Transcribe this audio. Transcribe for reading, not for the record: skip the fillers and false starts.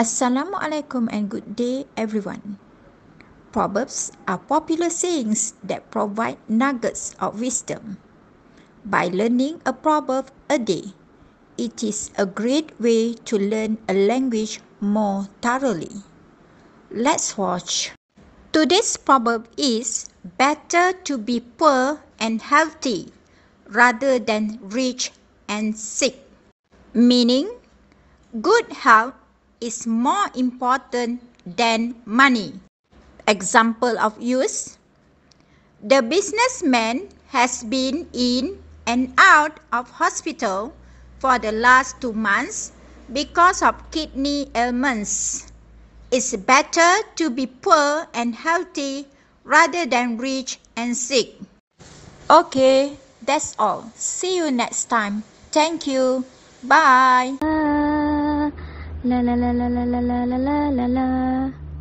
Assalamualaikum and good day everyone. Proverbs are popular sayings that provide nuggets of wisdom. By learning a proverb a day, it is a great way to learn a language more thoroughly. Let's watch. Today's proverb is better to be poor and healthy rather than rich and sick. Meaning, good health is more important than money. Example of use: the businessman has been in and out of hospital for the last 2 months because of kidney ailments. It's better to be poor and healthy rather than rich and sick. Okay, that's all. See you next time. Thank you. Bye. La la la la la la la la la la.